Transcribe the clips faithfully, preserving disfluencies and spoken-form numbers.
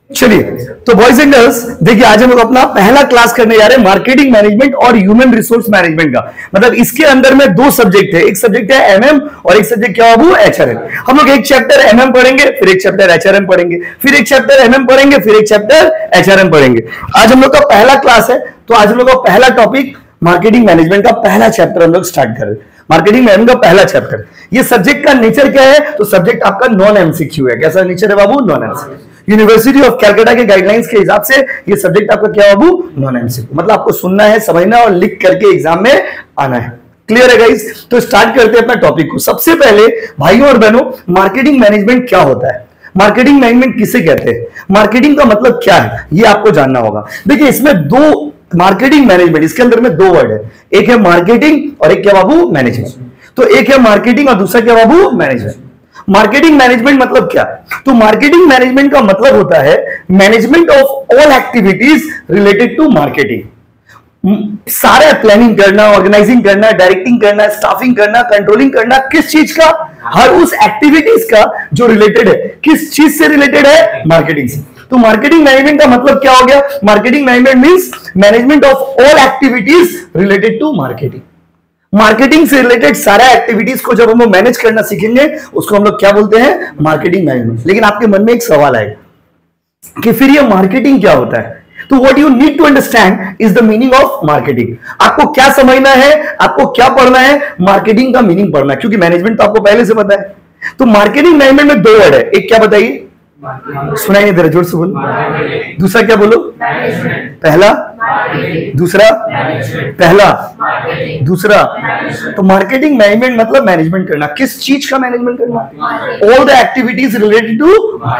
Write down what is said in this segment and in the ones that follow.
चलिए, तो boys and girls देखिए, आज हम लोग अपना पहला क्लास करने जा रहे हैं मार्केटिंग मैनेजमेंट और ह्यूमन रिसोर्स मैनेजमेंट का। मतलब इसके अंदर में दो सब्जेक्ट है, एक सब्जेक्ट है एमएम और एक सब्जेक्ट क्या बाबू एचआरएम। हम लोग एक चैप्टर एमएम पढ़ेंगे, फिर एक चैप्टर एचआरएम पढ़ेंगे, फिर एक चैप्टर एमएम पढ़ेंगे, फिर एक चैप्टर एचआरएम पढ़ेंगे। आज हम लोग का पहला क्लास है, तो आज हम लोग का पहला टॉपिक मार्केटिंग मैनेजमेंट का पहला चैप्टर हम लोग स्टार्ट कर रहे हैं। मार्केटिंग मैनेजमेंट का पहला चैप्टर, ये सब्जेक्ट का नेचर क्या है? तो सब्जेक्ट आपका नॉन एमसीक्यू है। कैसा नेचर है बाबू? Non MCQ. University of Calcutta के गाइडलाइंस के हिसाब से ये सब्जेक्ट आपका क्या है बाबू? Non MCQ. मतलब आपको सुनना है, समझना और लिख करके एग्जाम में आना है। क्लियर है गाइस? तो स्टार्ट करते हैं अपना टॉपिक को। सबसे पहले भाइयों और बहनों, मार्केटिंग मैनेजमेंट क्या होता है? मार्केटिंग मैनेजमेंट किसे कहते हैं? मार्केटिंग का मतलब क्या है, ये आपको जानना होगा। देखिए, इसमें दो मार्केटिंग मैनेजमेंट, इसके अंदर में दो वर्ड है, एक है मार्केटिंग और एक क्या बाबू? मैनेजमेंट। तो एक है मार्केटिंग और दूसरा क्या बाबू? मैनेजमेंट। मार्केटिंग मैनेजमेंट मतलब क्या? तो मार्केटिंग मैनेजमेंट का मतलब होता है management of all activities related to marketing. सारा प्लानिंग करना, ऑर्गेनाइजिंग करना, डायरेक्टिंग करना, स्टाफिंग करना, कंट्रोलिंग करना, किस चीज का? हर उस एक्टिविटीज का जो रिलेटेड है, किस चीज से रिलेटेड है? मार्केटिंग से। तो मार्केटिंग मैनेजमेंट का मतलब क्या हो गया? Marketing management means management of all activities related to marketing. Marketing से रिलेटेड सारा एक्टिविटीज को जब हम लोग मैनेज करना सीखेंगे, उसको हम लोग क्या बोलते हैं? Marketing management. लेकिन आपके मन में एक सवाल आएगा कि फिर ये मार्केटिंग क्या होता है? तो what you need to understand is the meaning of marketing. आपको क्या समझना है, आपको क्या पढ़ना है? मार्केटिंग का मीनिंग पढ़ना है, क्योंकि मैनेजमेंट तो आपको पहले से पता है। तो मार्केटिंग मैनेजमेंट में दो वर्ड है, एक क्या बताइए? सुनाइए जरा जोर से बोलो। दूसरा क्या बोलो? पहला, दूसरा, पहला, दूसरा। तो मार्केटिंग मैनेजमेंट मतलब मैनेजमेंट करना। किस चीज का मैनेजमेंट करना? All the activities related to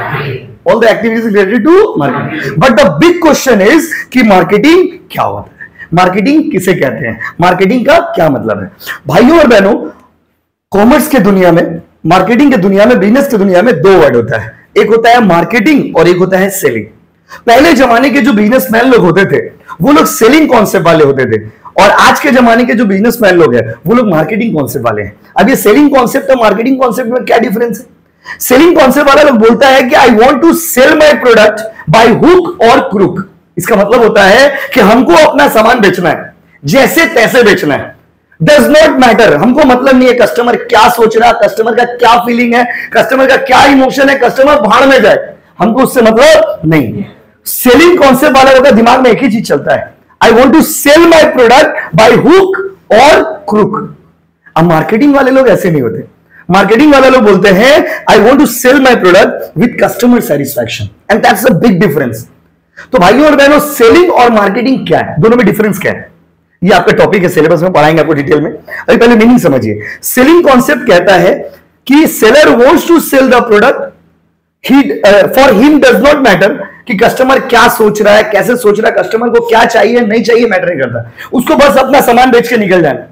all the activities related to marketing. But the big question is कि मार्केटिंग क्या होता है? मार्केटिंग किसे कहते हैं? मार्केटिंग का क्या मतलब है? भाइयों और बहनों, कॉमर्स के दुनिया में, मार्केटिंग के दुनिया में, बिजनेस के दुनिया में दो वर्ड होता है, एक होता है मार्केटिंग और एक होता है सेलिंग। पहले जमाने के जो बिजनेसमैन लोग होते थे, वो लोग सेलिंग कॉन्सेप्ट वाले होते थे, और आज के जमाने के जो बिजनेसमैन लोग हैं, वो लोग मार्केटिंग कॉन्सेप्ट वाले हैं। अब ये सेलिंग कॉन्सेप्ट और मार्केटिंग कॉन्सेप्ट में क्या डिफरेंस है? सेलिंग कॉन्सेप्ट वाला लोग बोलता है कि I want to sell my product by hook और क्रुक। इसका मतलब होता है कि हमको अपना सामान बेचना है, जैसे तैसे बेचना है, डज नॉट मैटर। हमको मतलब नहीं है कस्टमर क्या सोच रहा है, कस्टमर का क्या फीलिंग है, कस्टमर का क्या इमोशन है, कस्टमर भाड़ में जाए, हमको उससे मतलब नहीं। सेलिंग कॉन्सेप्ट वाला लोगों का दिमाग में एक ही चीज चलता है, I want to sell my product by hook और क्रुक। अब मार्केटिंग वाले लोग ऐसे नहीं होते। मार्केटिंग वाले लोग बोलते हैं I want to sell my product with customer satisfaction, and that's a big difference. तो भाइयों और बहनों, सेलिंग और मार्केटिंग क्या है, दोनों में डिफरेंस क्या है? ये आपका टॉपिक है, सिलेबस में पढ़ाएंगे आपको डिटेल में। अभी पहले मीनिंग समझिए। सेलिंग कॉन्सेप्ट कहता है कि seller wants to sell the product, ही for him does not matter कि कस्टमर क्या सोच रहा है, कैसे सोच रहा है, कस्टमर को क्या चाहिए नहीं चाहिए मैटर नहीं करता, उसको बस अपना सामान बेच के निकल जाना।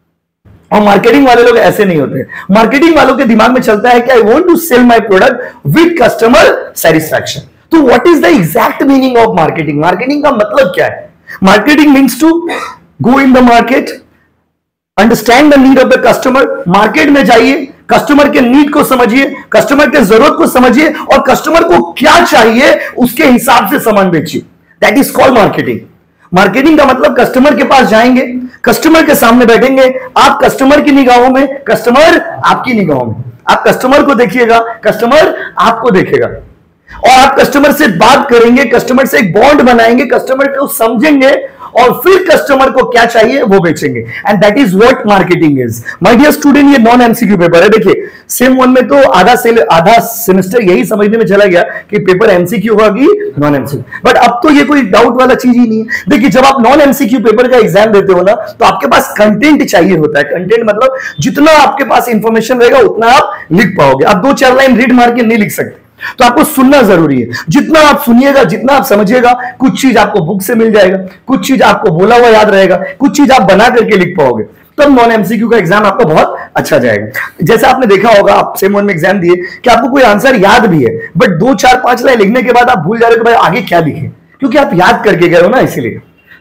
और मार्केटिंग वाले लोग ऐसे नहीं होते। मार्केटिंग वालों के दिमाग में चलता है कि I want to sell my product with customer satisfaction. तो what is the exact meaning of marketing? Marketing का मतलब क्या है? Marketing means to go in the market, understand the need of the customer. Market में जाइए, customer के need को समझिए, कस्टमर के जरूरत को समझिए, और कस्टमर को क्या चाहिए उसके हिसाब से सामान बेचिए। That is called marketing. Marketing का मतलब कस्टमर के पास जाएंगे, कस्टमर के सामने बैठेंगे, आप कस्टमर की निगाहों में, कस्टमर आपकी निगाहों में। आप कस्टमर को देखिएगा, कस्टमर आपको देखेगा, और आप कस्टमर से बात करेंगे, कस्टमर से एक बॉन्ड बनाएंगे, कस्टमर को समझेंगे, और फिर कस्टमर को क्या चाहिए वो बेचेंगे। And that is what marketing is. My dear student, ये नॉन एमसीक्यू पेपर है। देखिए, सेम वन में तो आधा से आधा सेमेस्टर यही समझने में चला गया कि पेपर एमसीक्यू होगा कि नॉन एमसीक्यू, बट अब तो ये कोई डाउट वाला चीज ही नहीं है। देखिए, जब आप नॉन एमसीक्यू पेपर का एग्जाम देते हो ना, तो आपके पास कंटेंट चाहिए होता है। कंटेंट मतलब जितना आपके पास इंफॉर्मेशन रहेगा उतना आप लिख पाओगे। आप दो चार लाइन रीड मार के नहीं लिख सकते, तो आपको सुनना जरूरी है। जितना आप सुनिएगा, जितना आप समझिएगा, कुछ चीज आपको बुक से मिल जाएगा, कुछ चीज आपको बोला हुआ याद रहेगा, कुछ चीज आप बना करके लिख पाओगे, तब नॉन एमसीक्यू का एग्जाम आपका बहुत अच्छा जाएगा। जैसे आपने देखा होगा, आप सेम वन में एग्जाम दिए कि आपको कोई आंसर याद भी है, बट दो चार पांच लाइन लिखने के बाद आप भूल जा रहे हो कि भाई आगे क्या लिखे, क्योंकि आप याद करके गए हो ना, इसीलिए।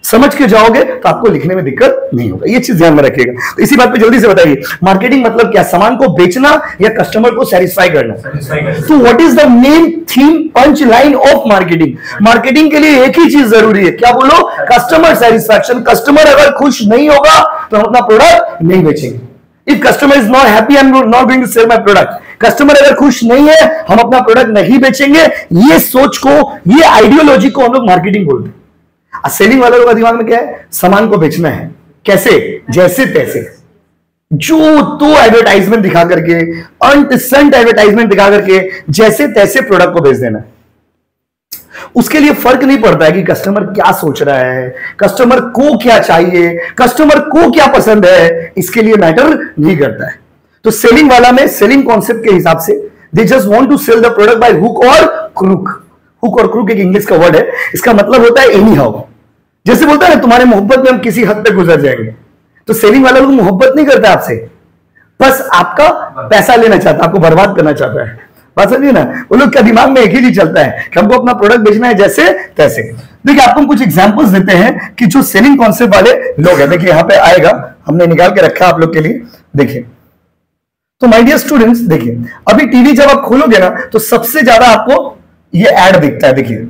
समझ के जाओगे तो आपको लिखने में दिक्कत नहीं होगा, ये चीज ध्यान में रखिएगा। तो इसी बात पे जल्दी से बताइए, मार्केटिंग मतलब क्या? सामान को बेचना या कस्टमर को सेटिस्फाई करना। तो what is the main theme, punch line of marketing? Marketing के लिए एक ही चीज जरूरी है, क्या बोलो? Customer satisfaction. कस्टमर अगर खुश नहीं होगा तो हम अपना प्रोडक्ट नहीं बेचेंगे। If customer is not happy, I am not going to sell my product. Customer अगर खुश नहीं है, हम अपना प्रोडक्ट नहीं बेचेंगे। ये सोच को, ये आइडियोलॉजी को हम लोग मार्केटिंग बोलते हैं। सेलिंग वालों का दिमाग में क्या है? सामान को बेचना है। कैसे? जैसे तैसे, जो तो एडवर्टाइजमेंट दिखा करके, अनटिसेंट एडवर्टाइजमेंट दिखा करके जैसे तैसे प्रोडक्ट को बेच देना। उसके लिए फर्क नहीं पड़ता है कि कस्टमर क्या सोच रहा है, कस्टमर को क्या चाहिए, कस्टमर को क्या पसंद है, इसके लिए मैटर नहीं करता है। तो सेलिंग वाला में, सेलिंग कॉन्सेप्ट के हिसाब से, they just want to sell the product by hook और क्रूक। हुक और क्रूक एक इंग्लिश का वर्ड है, इसका मतलब होता है एनी हाउ। जैसे बोलता है ना, तुम्हारे मोहब्बत में हम किसी हद तक गुजर जाएंगे। तो सेलिंग वाला लोग मोहब्बत नहीं करता आपसे, बस आपका पैसा लेना चाहता है, आपको बर्बाद करना चाहता है। बात समझिए ना, वो लोग का दिमाग में एक ही चीज चलता है कि हमको अपना प्रोडक्ट बेचना है जैसे तैसे। देखिए आपको हम कुछ एग्जांपल्स देते हैं कि जो सेलिंग कॉन्सेप्ट वाले लोग हैं। देखिए यहाँ पे आएगा, हमने निकाल के रखा आप लोग के लिए। देखिए तो माय डियर स्टूडेंट्स, देखिए अभी टीवी जब आप खोलोगे ना तो सबसे ज्यादा आपको ये एड दिखता है। देखिए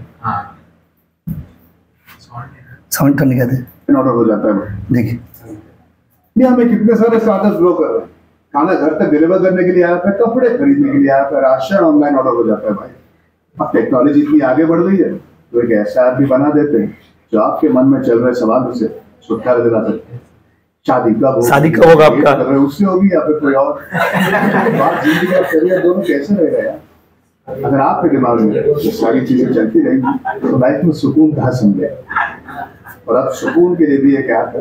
साउंड करने का ऑर्डर हो जाता है। देखिए ये हमें कितने सारे स्टार्टअप्स ग्रो कर रहे हैं। खाना घर तक डिलीवर करने के लिए आया था, कपड़े खरीदने के लिए आया था, राशन ऑनलाइन ऑर्डर हो जाता है भाई। अब टेक्नोलॉजी इतनी आगे बढ़ गई है तो एक ऐसा ऐप भी बना देते हैं जो आपके मन में चल रहे सवालों से छुटकारा दिला सकते हैं। शादी कब होगी, शादी कब होगा आपका, उससे होगी या फिर कोई और बात। जिंदगी और करियर दोनों कैसे रहेगा यार? अगर आपके दिमाग में ये सारी चीजें चलती रहेंगी तो लाइफ में सुकून कहाँ समझे। और अब सुकून के लिए भी एक ऐप है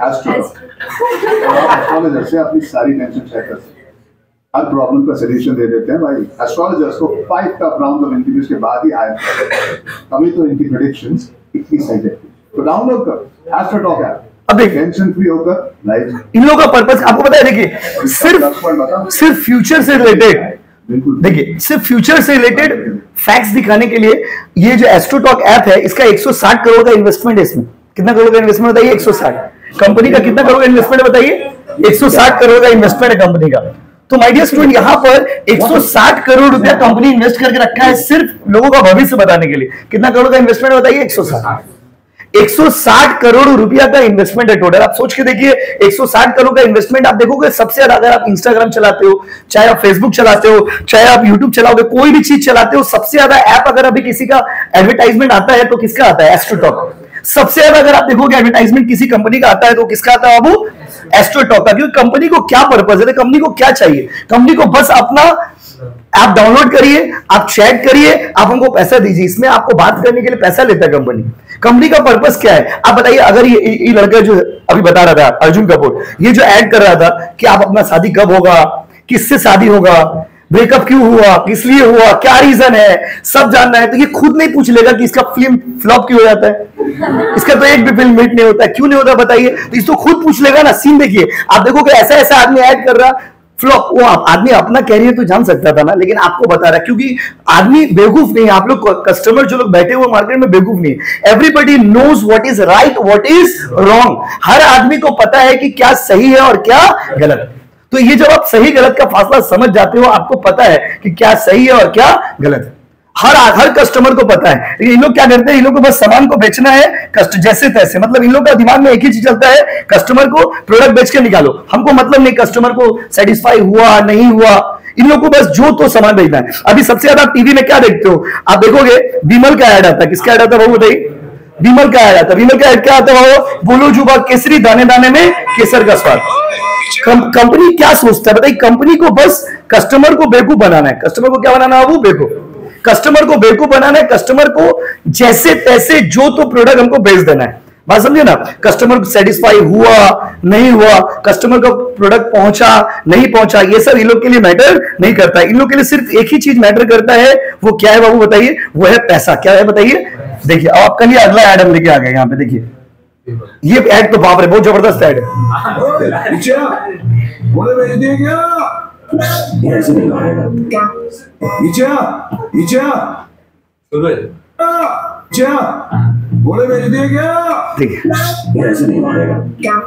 एस्ट्रोलॉजर से अपनी सारी टेंशन चेक कर सकते हैं। हर प्रॉब्लम का सोल्यूशन दे देते हैं भाई। एस्ट्रोलॉजर्स को five tough round of interviews के बाद ही हायर करते हैं, तभी तो इनकी प्रेडिक्शंस इतनी सही रहती है। तो डाउनलोड करो एस्ट्रोटॉक ऐप, अब टेंशन फ्री होकर लाइफ। इन लोगों का पर्पस आपको पता है? देखिए सिर्फ सिर्फ फ्यूचर से रिलेटेड, देखिए सिर्फ फ्यूचर से रिलेटेड फैक्ट्स दिखाने के लिए ये जो एस्ट्रोटॉक ऐप है, इसका एक सौ साठ करोड़ का इन्वेस्टमेंट है। इसमें कितना करोड़ का इन्वेस्टमेंट बताइए? एक सौ साठ। कंपनी का कितना करोड़ का इन्वेस्टमेंट बताइए? एक सौ साठ करोड़ का इन्वेस्टमेंट है कंपनी का। तो माय डियर स्टूडेंट, यहां पर एक सौ साठ करोड़ रुपया कंपनी इन्वेस्ट करके रखा है सिर्फ लोगों का भविष्य बताने के लिए। कितना करोड़ का इन्वेस्टमेंट बताइए? एक सौ साठ। एक सौ साठ करोड़ रुपया का इन्वेस्टमेंट है टोटल। आप सोच के देखिए, एक सौ साठ करोड़ का इन्वेस्टमेंट। आप देखोगे सबसे ज्यादा, अगर आप इंस्टाग्राम चलाते हो, चाहे आप फेसबुक चलाते हो, चाहे आप यूट्यूब चलाओगे, कोई भी चीज चलाते हो, सबसे ज्यादा ऐप अगर अभी किसी का एडवर्टाइजमेंट आता है तो किसका आता है? एस्ट्रोटॉक। सबसे ज्यादा अगर आप देखोगे एडवर्टाइजमेंट किसी कंपनी का आता है तो किसका आता है बाबू? एस्ट्रोटॉक का। क्योंकि कंपनी को क्या पर्पस है, कंपनी को क्या चाहिए? कंपनी को बस अपना आप डाउनलोड करिए, आप चैट करिए, आप हमको पैसा दीजिए। इसमें आपको बात करने के लिए पैसा लेता है कंपनी। कंपनी का पर्पस क्या है आप बताइए? अगर ये, ये लड़का जो अभी बता रहा था, अर्जुन कपूर, ये जो ऐड कर रहा था कि आप अपना शादी कब होगा, किससे शादी होगा, ब्रेकअप क्यों हुआ, किस लिए हुआ, क्या रीजन है, सब जानना है, तो ये खुद नहीं पूछ लेगा कि इसका फिल्म फ्लॉप क्यों हो जाता है, इसका तो एक भी फिल्म हिट नहीं होता है, क्यों नहीं होता बताइए? तो इसको खुद पूछ लेगा ना। सीन देखिए, आप देखोगे ऐसा ऐसा आदमी ऐड कर रहा, फ्लॉप। वो आदमी अपना कैरियर तो जान सकता था ना, लेकिन आपको बता रहा है क्योंकि आदमी बेवकूफ नहीं है। आप लोग कस्टमर जो लोग बैठे हुए मार्केट में बेवकूफ नहीं है। Everybody knows what is right, what is wrong. हर आदमी को पता है कि क्या सही है और क्या गलत। तो ये जब आप सही गलत का फासला समझ जाते हो, आपको पता है कि क्या सही है और क्या गलत है। हर हर कस्टमर को पता है। इन लोग क्या करते हैं? इन लोग को बस सामान को बेचना है कस्ट जैसे तैसे। मतलब इन लोग का दिमाग में एक ही चीज चलता है, कस्टमर को प्रोडक्ट बेच के निकालो। हमको मतलब नहीं कस्टमर को सेटिस्फाई हुआ नहीं हुआ, इन लोग को बस जो तो सामान बेचना है। अभी सबसे ज्यादा टीवी में क्या देखते हो आप? देखोगे विमल का ऐड आता है। किसका ऐड आता है वो बताइए? विमल का ऐड आता है। विमल का ऐड क्या आता है? बोलो जुबा केसरी, दाने दाने में केसर का स्वाद। कंपनी क्या सोचता है बताइए? कंपनी को बस कस्टमर को बेवकूफ बनाना है। कस्टमर को क्या बनाना है? वो बेवकूफ। कस्टमर को बेवकूफ बनाना है, कस्टमर को जैसे तैसे जो तो प्रोडक्ट हमको बेच देना है। बात समझे ना? कस्टमर सेटिस्फाई हुआ नहीं हुआ, कस्टमर का प्रोडक्ट पहुंचा नहीं पहुंचा, ये सब इन लोग के लिए मैटर नहीं करता है। इन लोग के लिए सिर्फ एक ही चीज मैटर करता है, वो क्या है बाबू बताइए? वो है पैसा। क्या है बताइए? देखिए अब आपका लिए अगला ऐड हम लेके आ गए यहाँ पे। देखिए ये ऐड तो बाप रे बहुत जबरदस्त ऐड है। घोड़े बेच दिए क्या? ठीक है, ये ऐसे नहीं मारेगा।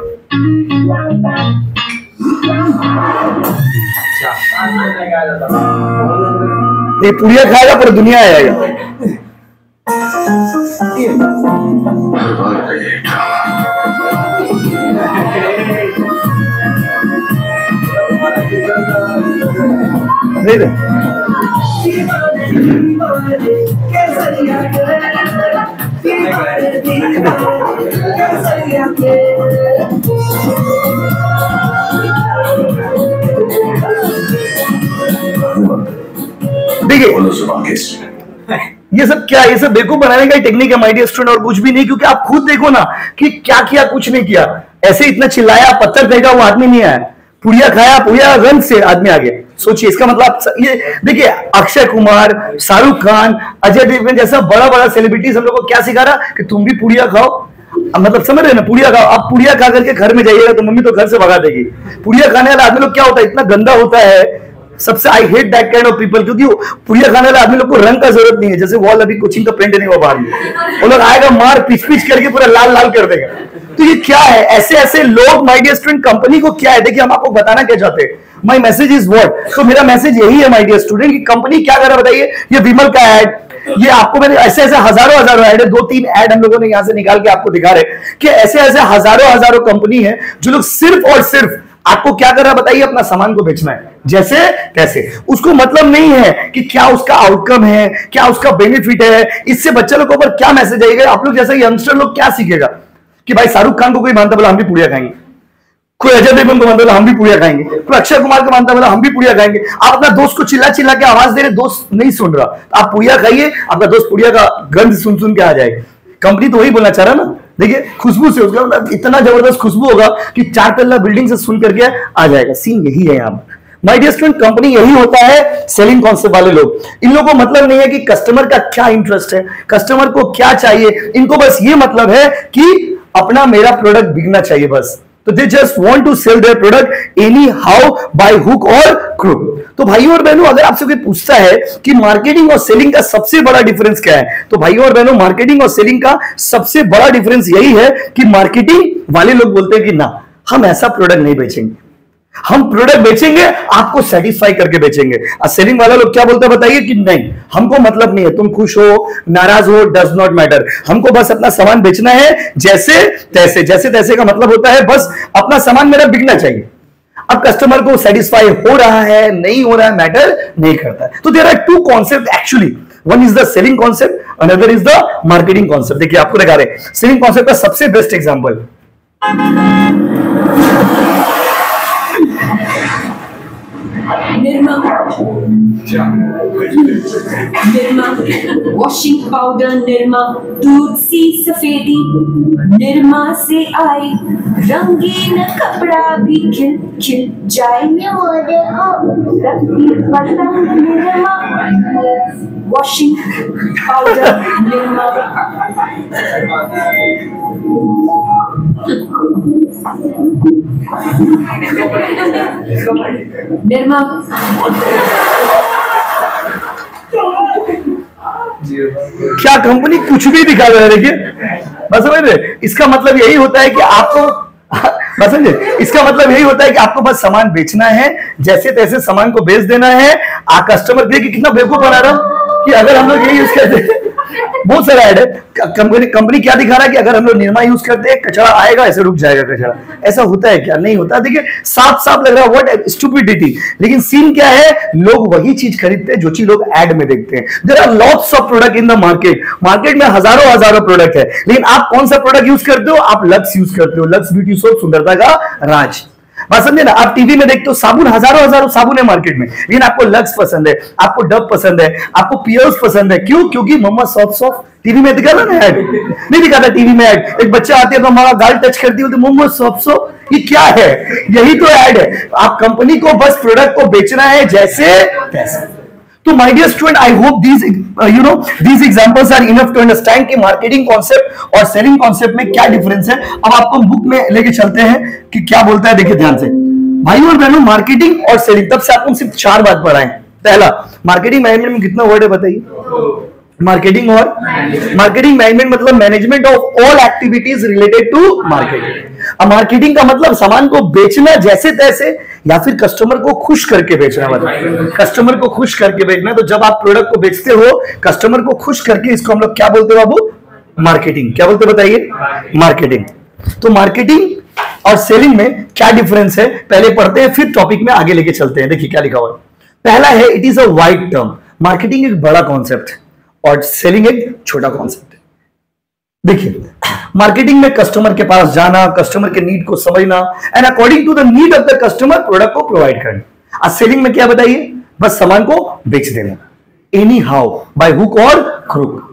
ये पुड़िया खाएगा पूरी दुनिया आएगा। देखिए ये सब क्या, ये सब बेवकूफ बनाने का टेक्निक है माय डियर स्टूडेंट, और कुछ भी नहीं। क्योंकि आप खुद देखो ना कि क्या किया, कुछ नहीं किया। ऐसे इतना चिल्लाया, पत्थर फेंका, वो आदमी नहीं आया। पुड़िया खाया, पुड़िया रन से आदमी आ गया। सोचिए इसका मतलब ये देखिए, अक्षय कुमार, शाहरुख खान, अजय देवगन जैसा बड़ा बड़ा सेलिब्रिटीज हम लोग को क्या सिखा रहा कि तुम भी पुड़िया खाओ। मतलब समझ रहे ना, पुड़िया खाओ। आप पुड़िया खा करके घर में जाइएगा तो मम्मी तो घर से भगा देगी। पुड़िया खाने वाला आदमी लोग क्या होता है, इतना गंदा होता है। सबसे I hate that kind of people, क्योंकि पुड़िया खाने वाले आदमी लोग को रंग का जरूरत नहीं है। जैसे वॉल अभी कोचिंग का पेंट नहीं हुआ बाहर में, वो लोग आएगा मार पिच पिच करके पूरा लाल लाल कर देगा। तो ये क्या है, ऐसे ऐसे लोग माय डियर स्टूडेंट, कंपनी को क्या है, देखिए हम आपको बताना क्या चाहते हैं। माय मैसेज इज व्हाट, तो मेरा मैसेज यही है माय डियर स्टूडेंट कि कंपनी क्या कर रहा है बताइए। ये विमल का ऐड, ये आपको मैंने ऐसे ऐसे हजारों हजारों ऐड है, दो तीन ऐड हम लोगों ने यहां से निकाल के आपको दिखा रहे कि ऐसे ऐसे हजारों हजारों कंपनी है जो लोग सिर्फ और सिर्फ आपको क्या कर रहा है बताइए, अपना सामान को बेचना है जैसे तैसे। उसको मतलब नहीं है कि क्या उसका आउटकम है, क्या उसका बेनिफिट है, इससे बच्चे लोगों पर क्या मैसेज आएगा। आप लोग जैसे यंगस्टर लोग क्या सीखेगा कि भाई शाहरुख खान को कोई मानता बोला हम भी पुड़िया खाएंगे, कोई अजय देवगन को मानता बोला हम भी पुड़िया खाएंगे, कोई अक्षय कुमार को मानता बोला हम भी पुड़िया खाएंगे। आप अपना दोस्त को चिल्ला चिल्ला के आवाज दे रहे, दोस्त नहीं सुन रहा, आप पुड़िया खाइए, आपका दोस्त पुड़िया का गंध सुन सुन के आ जाएगा। कंपनी तो वही बोलना चाह रहा ना, देखिए खुशबू से उसका मतलब इतना जबरदस्त खुशबू होगा कि चार तल्ला बिल्डिंग से सुन करके आ जाएगा। सीन यही है यहाँ माय डियर स्टूडेंट, कंपनी यही होता है। सेलिंग कॉन्सेप्ट वाले लोग, इन लोगों को मतलब नहीं है कि कस्टमर का क्या इंटरेस्ट है, कस्टमर को क्या चाहिए। इनको बस ये मतलब है कि अपना मेरा प्रोडक्ट बिकना चाहिए बस। तो they just want to sell their product anyhow, by hook और क्रूक। तो भाइयों और बहनों, अगर आपसे कोई पूछता है कि मार्केटिंग और सेलिंग का सबसे बड़ा डिफरेंस क्या है, तो भाइयों और बहनों, मार्केटिंग और सेलिंग का सबसे बड़ा डिफरेंस यही है कि मार्केटिंग वाले लोग बोलते हैं कि ना, हम ऐसा प्रोडक्ट नहीं बेचेंगे, हम प्रोडक्ट बेचेंगे आपको सेटिस्फाई करके बेचेंगे। और सेलिंग वाला लोग क्या बोलते हैं बताइए कि नहीं, हमको मतलब नहीं है, तुम खुश हो नाराज हो डज नॉट मैटर, हमको बस अपना सामान बेचना है जैसे तैसे। जैसे तैसे का मतलब होता है बस अपना सामान मेरा बिकना चाहिए। अब कस्टमर को सेटिस्फाई हो रहा है नहीं हो रहा है मैटर नहीं करता है। तो there are two concept actually, one is the selling concept, another is the marketing concept. देखिए आपको दिखा रहे सेलिंग कॉन्सेप्ट का सबसे best example, Nirma Nirma washing powder, Nirma दूध सी सफेदी, निर्मा से आई रंगीन कपड़ा भी खिल खिल जाए। निर्मा वॉशिंग पाउडर, निर्मा निर्मा क्या कंपनी कुछ भी दिखा रहा है। देखिए बस समझ रहे, इसका मतलब यही होता है कि आपको बस समझे, इसका मतलब यही होता है कि आपको बस सामान बेचना है, जैसे तैसे सामान को बेच देना है। आ कस्टमर देखिए कितना बेवकूफ बना रहा कि अगर हम लोग यही यूज करते हैं, बहुत सारा ऐड है, कंपनी कंपनी क्या दिखा रहा है कि अगर हम लोग निरमा यूज करते हैं कचरा आएगा ऐसे रुक जाएगा कचरा। ऐसा होता है क्या? नहीं होता। देखिए साफ साफ लग रहा है व्हाट स्टूपिडिटी, लेकिन सीन क्या है, लोग वही चीज खरीदते हैं जो चीज लोग ऐड में देखते हैं। There are lots of product in the market, market में हजारों हजारों प्रोडक्ट है, लेकिन आप कौन सा प्रोडक्ट यूज करते हो? आप लक्स यूज करते हो, लक्स ब्यूटी सोप, सुंदरता का राज। बात समझे ना, आप टीवी में देखते हो साबुन, हजारों हजारों साबुन है मार्केट में, लेकिन आपको लक्स पसंद है, आपको डव पसंद है, आपको पियर्स पसंद है। क्यों? क्योंकि मम्मा सॉफ्ट सॉफ्ट टीवी में दिखा ना ऐड, नहीं दिखाता टीवी में ऐड। एक बच्चा आती है तो हमारा गाल टच करती है, मम्मा सॉफ्ट सॉफ्ट, ये क्या है? यही तो ऐड है। आप कंपनी को बस प्रोडक्ट को बेचना है जैसे तैसे। तो my dear student, I hope these you know these examples are enough to understand कि मार्केटिंग कॉन्सेप्ट और सेलिंग कॉन्सेप्ट में क्या डिफरेंस है। अब आपको बुक में लेके चलते हैं कि क्या बोलता है, देखिए ध्यान से भाइयों और बहनों। मार्केटिंग और सेलिंग, तब से आपको सिर्फ चार बात पढ़ाए। पहला, मार्केटिंग मैनेजमेंट में कितना वर्ड है बताइए? मार्केटिंग और मार्केटिंग मैनेजमेंट मतलब management of all activities related to marketing. अब मार्केटिंग का मतलब सामान को बेचना जैसे तैसे या फिर कस्टमर को खुश करके बेचना, मतलब कस्टमर को खुश करके बेचना। तो जब आप प्रोडक्ट को बेचते हो कस्टमर को खुश करके, इसको हम लोग क्या बोलते हैं बाबू? मार्केटिंग। क्या बोलते बताइए? मार्केटिंग। तो मार्केटिंग और सेलिंग में क्या डिफरेंस है पहले पढ़ते हैं, फिर टॉपिक में आगे लेके चलते हैं। देखिए क्या लिखा हुआ है। पहला है it is a wide term. Marketing एक बड़ा कॉन्सेप्ट है और सेलिंग एक छोटा कॉन्सेप्ट है। देखिए मार्केटिंग में कस्टमर के पास जाना, कस्टमर के नीड को समझना and according to the need of the customer product को प्रोवाइड करना। आज सेलिंग में क्या बताइए? बस सामान को बेच देना, एनी हाउ, बाय हुक और क्रुक।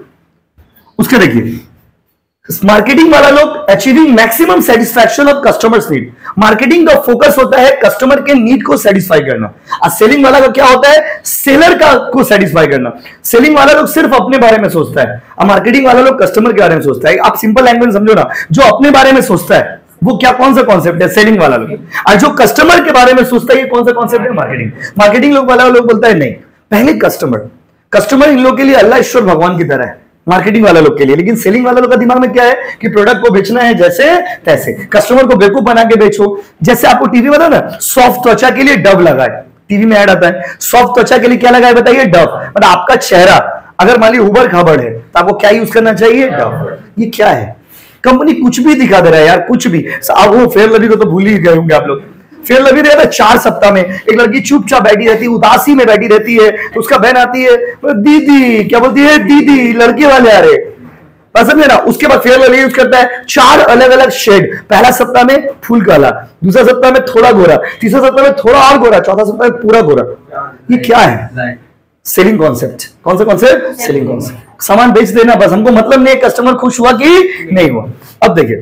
उसके देखिए मार्केटिंग वाला लोग achieving maximum satisfaction of customers need. Marketing का फोकस होता है कस्टमर के नीड को सेटिस्फाई करना, और सेलिंग वाला का क्या होता है? सेलर का को सेटिस्फाई करना। सेलिंग वाला लोग सिर्फ अपने बारे में सोचता है और मार्केटिंग वाला लोग कस्टमर के बारे में सोचता है। आप सिंपल लैंग्वेज समझो ना, जो अपने बारे में सोचता है वो क्या कौन सा कॉन्सेप्ट है? सेलिंग वाला लोग। और जो कस्टमर के बारे में सोचता है ये कौन सा कॉन्सेप्ट है? मार्केटिंग। मार्केटिंग लोग वाला लोग बोलता है नहीं, पहले कस्टमर। कस्टमर इन लोग के लिए अल्लाह ईश्वर भगवान की तरह है, मार्केटिंग वाला लोग के लिए। लेकिन सेलिंग वाला लोग का दिमाग में क्या है कि प्रोडक्ट को बेचना है जैसे तैसे, कस्टमर को बेवकूफ बना के बेचो। जैसे आपको टीवी बता ना, सॉफ्ट त्वचा के लिए डव लगाए, टीवी में ऐड आता है, सॉफ्ट त्वचा के लिए क्या लगाए बताइए? डव। मतलब आपका चेहरा अगर मान ली उबड़ खाबड़ है तो आपको क्या यूज करना चाहिए? डव। ये क्या है? कंपनी कुछ भी दिखा दे रहा है यार, कुछ भी। अब वो फेयर लवली को तो भूल ही गए होंगे आप लोग। फेयर लवली रहता है चार सप्ताह में, एक लड़की चुपचाप बैठी रहती है, उदासी में बैठी रहती है, तो उसका बहन आती है, दीदी क्या बोलती है? दीदी लड़के वाले आ रहे, समझे ना। उसके बाद फेयर लवली यूज करता है चार अलग अलग शेड। पहला सप्ताह में फूल काला, दूसरा सप्ताह में थोड़ा गोरा, तीसरा सप्ताह में थोड़ा और गोरा, चौथा सप्ताह में पूरा गोरा। ये क्या है? Selling concept. कौन सा कॉन्सेप्ट? Selling concept. सामान बेच देना बस, हमको मतलब नहीं कस्टमर खुश हुआ कि नहीं हुआ। अब देखिए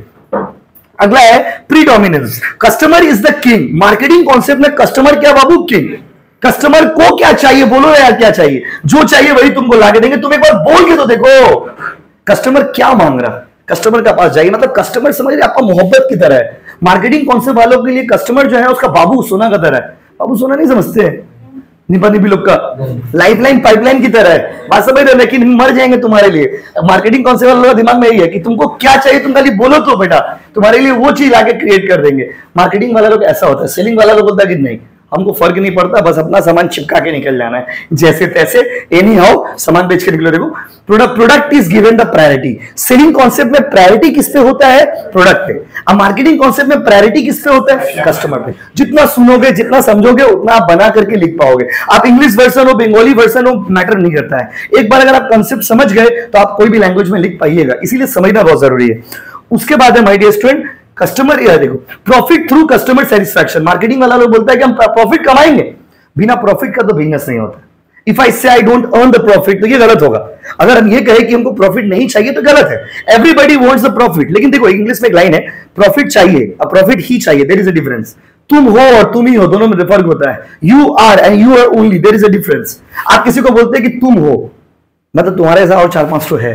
अगला है predominance. Customer is the king. Marketing concept में कस्टमर क्या बाबू? किंग। कस्टमर को क्या चाहिए? बोलो यार क्या चाहिए? जो चाहिए वही तुमको लाके देंगे। तुम एक बार बोल के तो देखो कस्टमर क्या मांग रहा। कस्टमर के पास जाइए, मतलब कस्टमर समझ रहे आपका मोहब्बत की तरह है। मार्केटिंग कॉन्सेप्ट वालों के लिए कस्टमर जो है उसका बाबू सोना का तरह है। बाबू सोना नहीं समझते निपा निपी लोग का, लाइफलाइन पाइपलाइन की तरह है, बात समझ रहे हो, लेकिन मर जाएंगे तुम्हारे लिए। मार्केटिंग कॉन्सेप्ट वालों का दिमाग में यही है कि तुमको क्या चाहिए तुम खाली बोलो तो बेटा तुम्हारे लिए वो चीज आके क्रिएट कर देंगे। मार्केटिंग वाला लोग ऐसा होता है। सेलिंग वाला लोग बोलता है कि नहीं हमको फर्क नहीं पड़ता, बस अपना सामान चिपका के निकल जाना है जैसे तैसे, एनी हाउ सामान बेच के निकलो। देखो product product is given the priority. Selling concept में प्रायोरिटी किस पे होता है? प्रोडक्ट पे। अब मार्केटिंग कॉन्सेप्ट में प्रायोरिटी किस पे होता है? कस्टमर पे। जितना सुनोगे जितना समझोगे उतना आप बना करके लिख पाओगे। आप इंग्लिश वर्जन हो बंगाली वर्जन हो मैटर नहीं करता है। एक बार अगर आप कॉन्सेप्ट समझ गए तो आप कोई भी लैंग्वेज में लिख पाइएगा, इसीलिए समझना बहुत जरूरी है। उसके बाद है माय डियर स्टूडेंट कस्टमर, यह देखो profit through customer satisfaction. Marketing वाला लोग बोलता है कि हम प्रॉफिट कमाएंगे, बिना प्रॉफिट का तो बिजनेस नहीं होता। If I say I don't earn the profit तो ये गलत होगा। अगर हम ये कहें कि हमको प्रॉफिट नहीं चाहिए तो गलत है। एवरीबडी वांट्स द प्रॉफिट, लेकिन देखो इंग्लिश में एक लाइन है प्रॉफिट चाहिए और प्रॉफिट ही चाहिए, देयर इज अ डिफरेंस। तुम हो और तुम ही हो दोनों में फर्क होता है। You are and you are only, there is a difference. आप किसी को बोलते हैं कि तुम हो, मतलब तुम्हारे ऐसा और चार पांच तो है,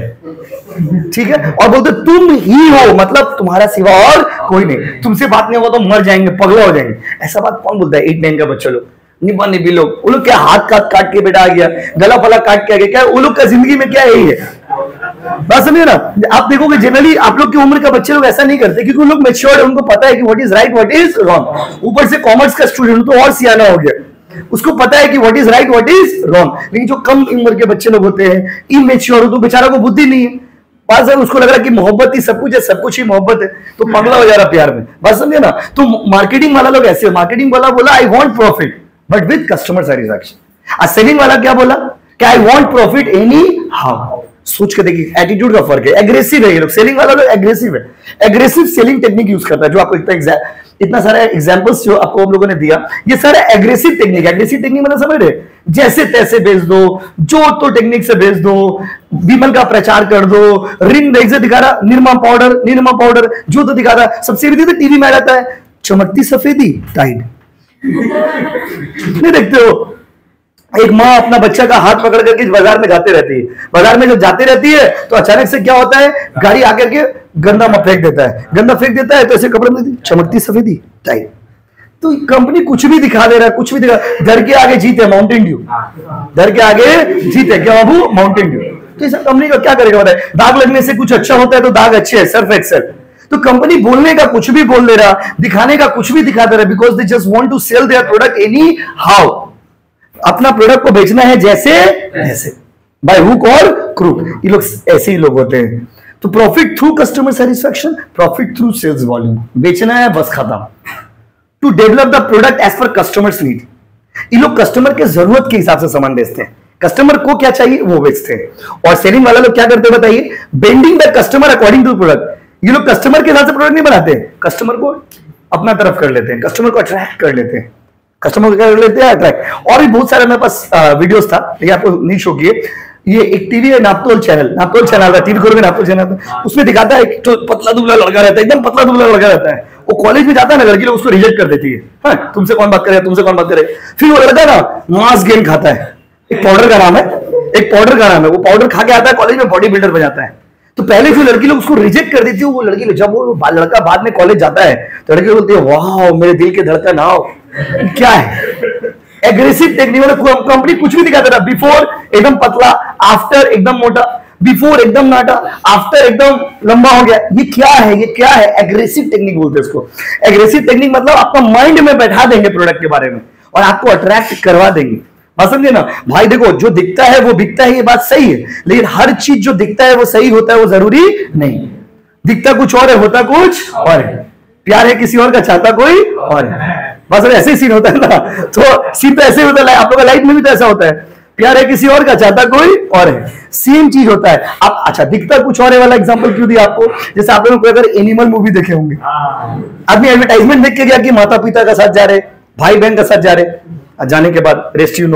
ठीक है, और बोलते तुम ही हो मतलब तुम्हारा सिवा और कोई नहीं, तुमसे बात नहीं होगा तो मर जाएंगे, पगला हो जाएंगे। ऐसा बात कौन बोलता है? एट नाइन का बच्चा लोग, निबा निबी लोग, वो लोग क्या हाथ काट काट के बेटा आ गया, गला फला काट के आ गया, क्या वो लोग का जिंदगी में क्या यही है? बात समझिए ना। आप देखोगे जनरली आप लोग की उम्र का बच्चे लोग ऐसा नहीं करते क्योंकि उन लोग मैच्योर्ड है, उनको पता है कि what is right what is wrong. ऊपर से कॉमर्स का स्टूडेंट तो और सियाना हो गया, उसको पता है कि what is right what is wrong. लेकिन जो कम उम्र के बच्चे लोग होते हैं इमेच्योर, तो बेचारा को बुद्धि नहीं है, बात सर उसको लग रहा है कि मोहब्बत ही सब कुछ है, सब कुछ ही मोहब्बत है, तो पगला हो जा रहा प्यार में। बात समझे ना। तो मार्केटिंग वाला लोग ऐसे, मार्केटिंग वाला बोला I want profit but with customer satisfaction. और सेलिंग वाला क्या बोला कि I want profit anyhow. सोच के देखिए एटीट्यूड का फर्क है। एग्रेसिव है ये लोग, सेलिंग वाला लोग एग्रेसिव है, एग्रेसिव सेलिंग टेक्निक यूज करता है। जो आपको इतना इतना सारा एग्जांपल्स जो आपको हम लोगों ने दिया, ये सारा एग्रेसिव टेक्निक। एग्रेसिव टेक्निक मतलब समझ रहे, जैसे तैसे बेच दो, जो तो टेक्निक से बेच दो, विमल का प्रचार कर दो, रिन से दिखा रहा निरमा पाउडर, निरमा पाउडर जो तो दिखा रहा, सबसे भी तो टीवी में आ जाता है चमकती सफेदी टाइड नहीं देखते हो? एक माँ अपना बच्चा का हाथ पकड़ करके बाजार में जाते रहती है, बाजार में जब जाती रहती है तो अचानक से क्या होता है, गाड़ी आकर के गंदा में फेंक देता है, गंदा फेंक देता है तो ऐसे कपड़े में चमकती सफेदी टाइप। तो कंपनी कुछ भी दिखा दे रहा है, कुछ भी दिखा, डर के आगे जीत है माउंटेन ड्यू, डर के आगे जीत है क्या बाबू? Mountain Dew. तो इस कंपनी का क्या करेगा बताए? दाग लगने से कुछ अच्छा होता है तो दाग अच्छे है, सर्फ एक्सेल। तो कंपनी बोलने का कुछ भी बोल दे रहा, दिखाने का कुछ भी दिखा दे रहा, because they just want to sell their product anyhow. अपना प्रोडक्ट को बेचना है जैसे जैसे, बाय हुक और क्रूक। ये लोग ऐसे ही लोग होते हैं। तो profit through customer satisfaction, profit through sales volume, बेचना है बस खत्म। To develop the product as per customers need, ये लोग कस्टमर के जरूरत के हिसाब से सामान बेचते हैं, कस्टमर को क्या चाहिए वो बेचते हैं। और सेलिंग वाला लोग क्या करते हैं बताइए? Bending the customer according to product. ये लोग कस्टमर के हिसाब से प्रोडक्ट नहीं बनाते, कस्टमर को अपना तरफ कर लेते हैं, कस्टमर को अट्रैक्ट कर लेते हैं, कस्टमर को क्या कर लेते हैं? अट्रैक्ट। और भी बहुत सारे मेरे पास वीडियोस था, लेकिन आपको नहीं शो किए। ये एक टीवी है नापतोल चैनल, नापतोल चैनल है, टीवी खोल के नापतोल चैनल, उसमें दिखाता है एक तो पतला दुबला लड़का रहता है, एकदम पतला दुबला लड़का रहता है। वो कॉलेज में जाता है ना, लड़की लोग उसको रिजेक्ट कर देती है, हाँ, तुमसे कौन बात करे, तुमसे कौन बात करे। फिर वो लड़का ना मास गेन खाता है, एक पाउडर का नाम है, एक पाउडर का नाम है, वो पाउडर खा के आता है कॉलेज में, बॉडी बिल्डर बन जाता है। तो पहले जो लड़की लोग उसको रिजेक्ट कर देती है, वो लड़की जब वो लड़का बाद में कॉलेज जाता है तो लड़की बोलती है वाह मेरे दिल के धड़कन आओ। क्या है? एग्रेसिव टेक्निक वाला कंपनी कुछ भी दिखाता था, बिफोर एकदम पतला, आफ्टर एकदम मोटा, बिफोर एकदम नाटा, आफ्टर एकदम लंबा हो गया। ये क्या है? ये क्या है? एग्रेसिव टेक्निक बोलते हैं इसको। एग्रेसिव टेक्निक मतलब आपका माइंड में बैठा देंगे प्रोडक्ट के बारे में और आपको अट्रैक्ट करवा देंगे। बात समझे ना भाई? देखो जो दिखता है वो बिकता है, ये बात सही है, लेकिन हर चीज जो दिखता है वो सही होता है वो जरूरी नहीं। दिखता कुछ और है, होता कुछ और है। प्यार है किसी और का, चाहता कोई और है। बस ऐसे ही सीन होता है ना, तो सीन तो ऐसे ही होता है, आप लोगों का लाइफ में भी तो ऐसा होता है। प्यार है किसी और का, चाहता कोई और है, सेम चीज होता है। आप अच्छा दिखता कुछ और है वाला एग्जांपल क्यों दिया आपको? जैसे आप लोगों को अगर एनिमल मूवी देखे होंगे, आदमी एडवर्टाइजमेंट देख के गया कि माता पिता का साथ जा रहे, भाई बहन का साथ जा रहे, जाने के बाद रेस्ट यू नो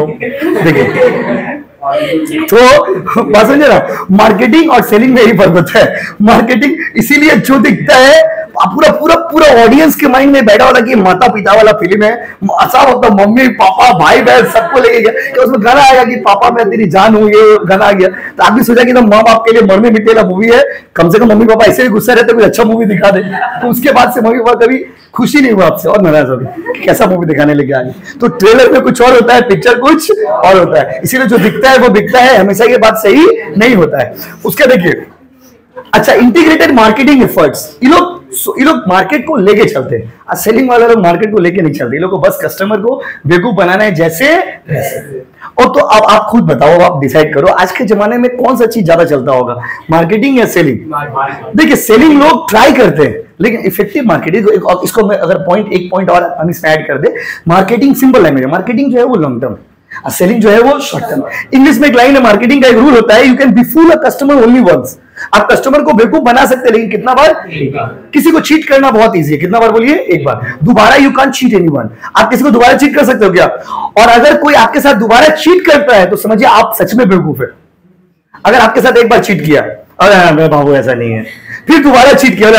देखिए। तो बात समझे ना, मार्केटिंग और सेलिंग में यही फर्क होता है। मार्केटिंग इसीलिए जो दिखता है पूरा पूरा पूरा ऑडियंस के माइंड में बैठा होता है कि माता पिता वाला फिल्म है, सब होता मम्मी पापा भाई बहन सबको लेके गया कि उसमें गाना आएगा कि पापा मैं तेरी जान हूं, ये गाना आ गया। तो आदमी सोचा कि तो माँ बाप के लिए मरने मिटेला मूवी है, कम से कम मम्मी पापा ऐसे भी गुस्सा रहते कोई अच्छा मूवी दिखा दे। तो उसके बाद से मम्मी पापा कभी खुशी नहीं हुआ आपसे और नाराज हो गए, कैसा मूवी दिखाने लेके आगे। तो ट्रेलर में कुछ और होता है, पिक्चर कुछ और होता है, इसीलिए जो दिखता है वो बिकता है, हमेशा ये बात सही नहीं होता है। उसका देखिए अच्छा इंटीग्रेटेड मार्केटिंग एफर्ट्स, ये लोग ये लोग मार्केट को लेके चलते हैं। आज सेलिंग वाले लोग मार्केट को लेके नहीं चलते, ये लोग को बस कस्टमर को बेवकूफ बनाना है जैसे जैसे। और तो अब आप खुद बताओ, आप डिसाइड करो आज के जमाने में कौन सा चीज ज्यादा चलता होगा, मार्केटिंग या सेलिंग? देखिए सेलिंग लोग ट्राई करते हैं, लेकिन इफेक्टिव मार्केटिंग इसको मैं अगर पॉइंट एक पॉइंट और हम इसमें ऐड कर दे, मार्केटिंग सिंपल लैंग्वेज, मार्केटिंग जो है वो लॉन्ग टर्म, सेलिंग जो है वो शॉर्ट टर्म। इंग्लिश में एक लाइन है मार्केटिंग का, एक रूल होता है, you can befool a customer only once. आप कस्टमर को बेवकूफ बना सकते हैं, लेकिन कितना बार? किसी को चीट करना बहुत इजी है, कितना बार बोलिए? एक बार। दोबारा यू कांट चीट एनीवन। आप किसी को दोबारा चीट कर सकते हो क्या? और अगर कोई आपके साथ दोबारा चीट करता है तो समझिए आप सच में बेवकूफ है। अगर आपके साथ एक बार चीट किया, अरे बाबू ऐसा नहीं है, फिर दोबारा चीट किया